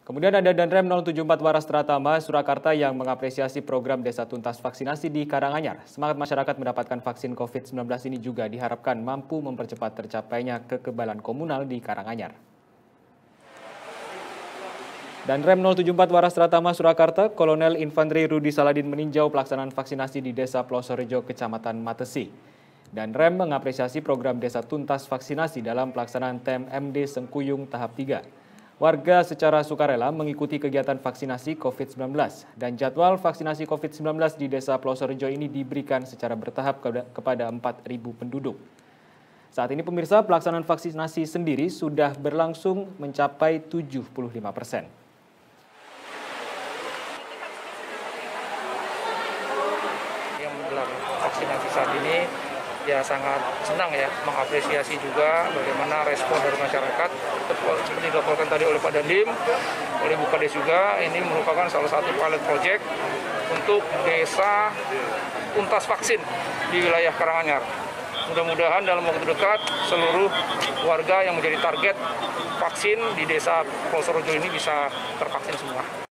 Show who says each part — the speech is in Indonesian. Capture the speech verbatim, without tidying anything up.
Speaker 1: Kemudian ada Danrem nol tujuh empat Waras Tratama Surakarta yang mengapresiasi program Desa Tuntas Vaksinasi di Karanganyar. Semangat masyarakat mendapatkan vaksin covid sembilan belas ini juga diharapkan mampu mempercepat tercapainya kekebalan komunal di Karanganyar. Danrem nol tujuh empat Waras Tratama Surakarta, Kolonel Infanteri Rudi Saladin meninjau pelaksanaan vaksinasi di Desa Plosorejo, Kecamatan Matesi. Danrem mengapresiasi program Desa Tuntas Vaksinasi dalam pelaksanaan T M D Sengkuyung tahap tiga. Warga secara sukarela mengikuti kegiatan vaksinasi covid sembilan belas dan jadwal vaksinasi covid sembilan belas di Desa Plosorejo ini diberikan secara bertahap kepada empat ribu penduduk. Saat ini pemirsa, pelaksanaan vaksinasi sendiri sudah berlangsung mencapai tujuh puluh lima persen.
Speaker 2: Yang menggelar vaksinasi saat ini ya sangat senang ya, mengapresiasi juga bagaimana respon dari masyarakat seperti dilaporkan tadi oleh Pak Dandim, oleh Bu Kades juga. Ini merupakan salah satu pilot project untuk desa tuntas vaksin di wilayah Karanganyar. Mudah-mudahan dalam waktu dekat seluruh warga yang menjadi target vaksin di desa Plosorejo ini bisa tervaksin semua.